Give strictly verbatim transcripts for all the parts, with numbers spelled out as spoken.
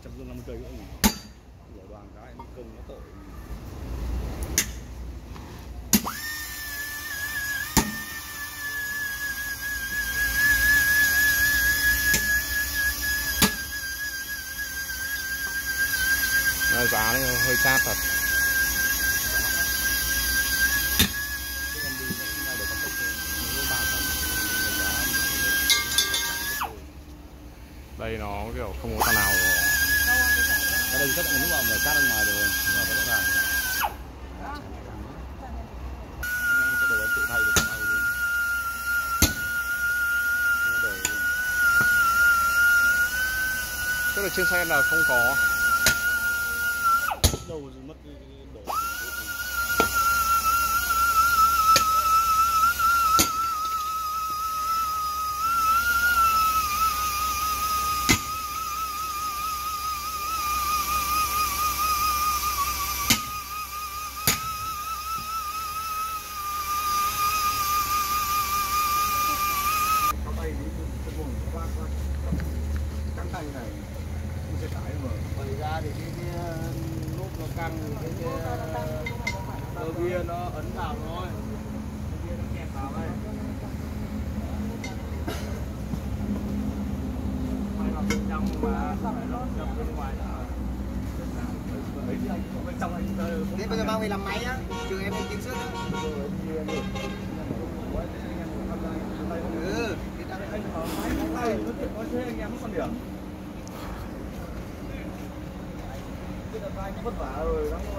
chặt dương năm mươi cây nữa nhỉ? Lửa đoàn cái nó công nó tội. Giá này hơi chát thật. Đây nó kiểu không có ta nào rồi. Ở đây rất là lúc nào mà chát bên ngoài rồi mà nó rõ ràng. Cái đồ tự thay được không? Tức là trên xe là không có. Đâu mất cái đồ. Căng tay này không sẽ tải mà bởi ra thì cái, cái nút nó căng cái cái đầu bia nó ấn vào thôi, đầu bia nó kẹp vào đây, quay vào bên trong mà phải nó đập bên ngoài là bên trong anh thế bây giờ bao người làm máy á, trường em không tiếng sức á. Ừ, cái ta anh có máy không tay nó chuyện có thế anh em còn điểm. Cái đợt anh vất vả rồi lắm rồi.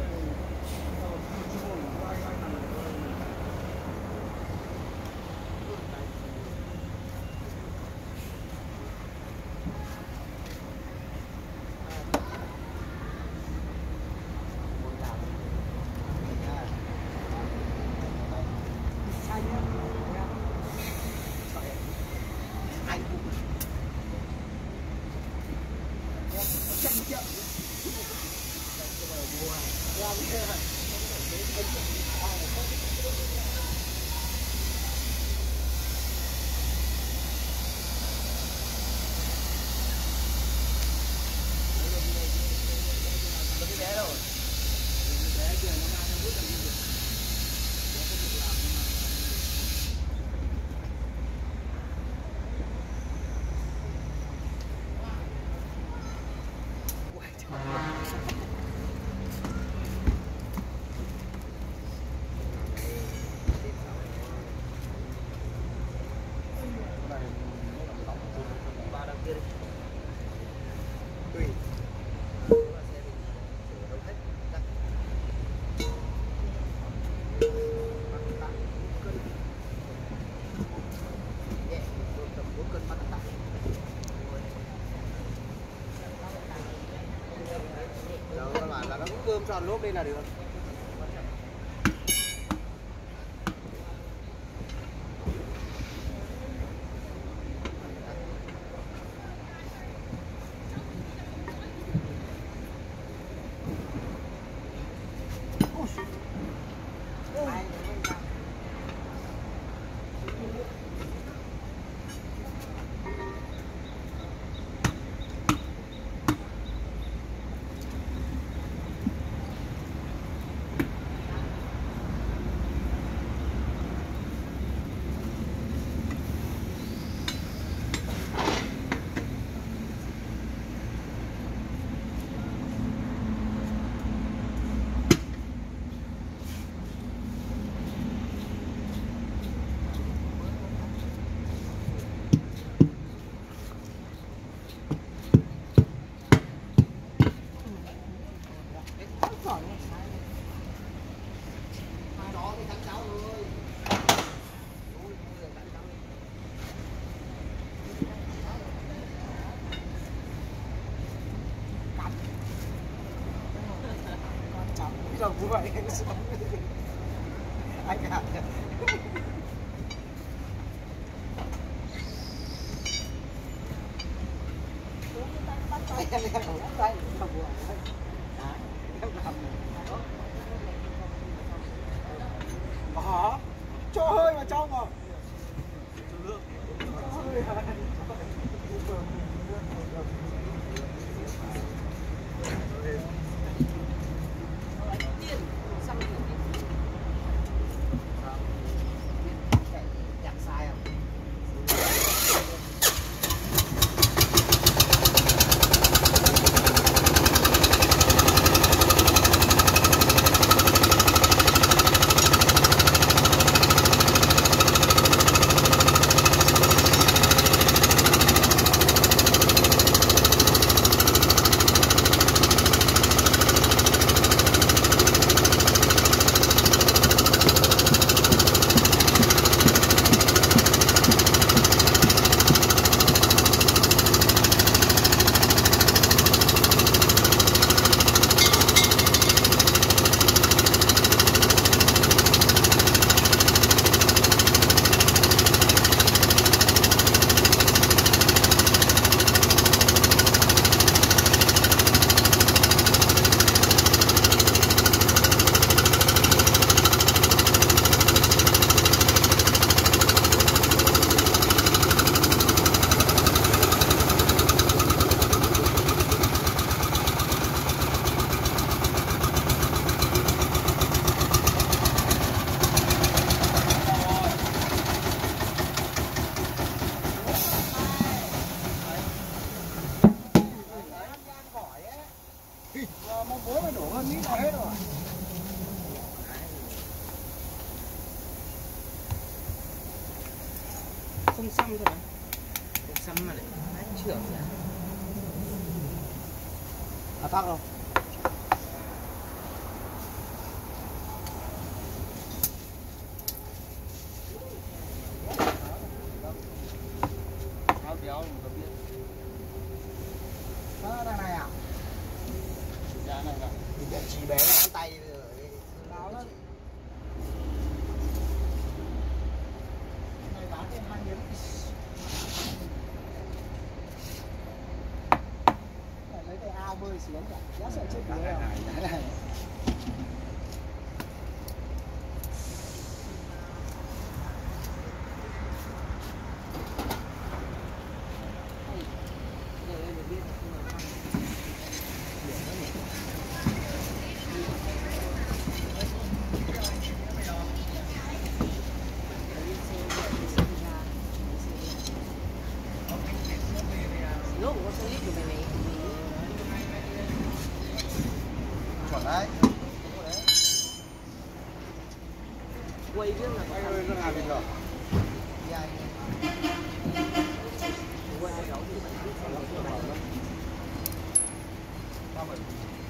Cơm tròn lốp đây là được. Chồng cũng vậy anh ạ. Bắt tay em bắt tay không buồn đấy. Em làm hả? Cho hơi vào trong rồi. Cho hơi. Mong bố mới đổ hơn lít là hết rồi. Không xăm thôi mà. Không xăm mà lại trưởng ra. À tắc không? Áo kéo mình có biết. Đó đằng này à? Dạ này này. Thì chỉ bé ngón tay bây giờ. Nào nó. Này bán thêm hai miếng. Lấy cái ao bơi xuống cả. Giá sợ chết đuối à? Chuẩn đấy. Quay biết là Anh ơi, nó làm gì rồi? dài. Quay cái đấu thì mình biết không có bài. Ba bảy.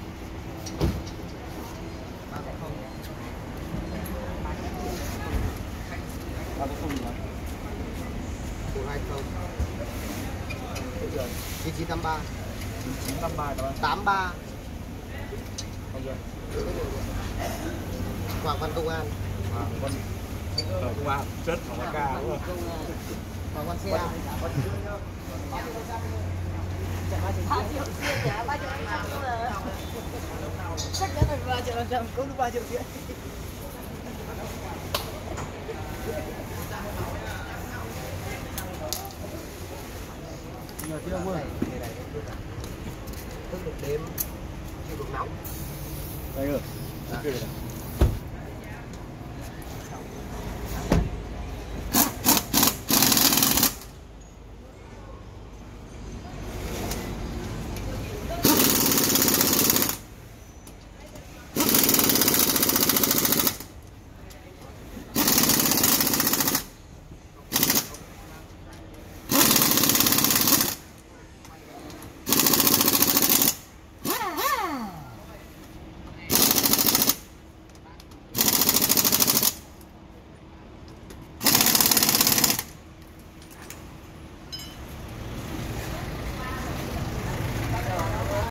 Ba cái không. Ba cái không gì đó. Một hai không. Bây giờ chín chín năm ba. chín năm ba các bạn. Tám ba. Bây giờ Hoàng Văn Công An. Hoàng Văn ở công an chất của ca đúng không? Hoàng Văn xe. ba triệu tiền trả ba triệu năm trăm rồi. Chắc chắn là ba triệu năm trăm cũng ba triệu tiền. Nhiều chưa mua? Thức được đêm, chịu được nóng. Đây rồi. Ok rồi.